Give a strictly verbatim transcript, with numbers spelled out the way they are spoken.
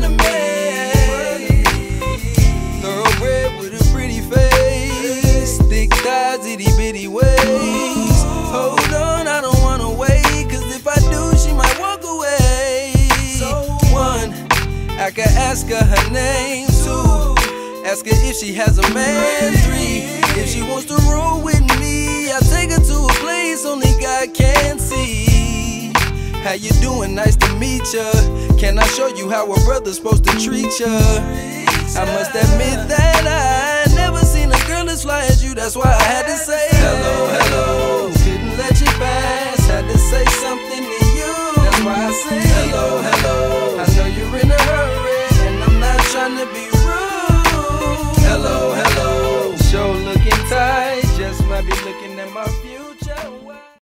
to me. Thoroughbred with a pretty face, thick thighs, itty bitty waist. Hold on, I don't wanna wait, cause if I do, she might walk away. One, I can ask her her name. Two, ask her if she has a man. Three, if she wants to roll with me, I'll take her to a place only God can see. How you doing? Nice to meet ya. Can I show you how a brother's supposed to treat ya? I must admit that I never seen a girl as fly as you. That's why I had to say hello, hello. Couldn't let you pass, had to say something to you. That's why I say hello, hello. I know you're in a hurry, and I'm not trying to be rude. Hello, hello. Show looking tight, just might be looking at my future.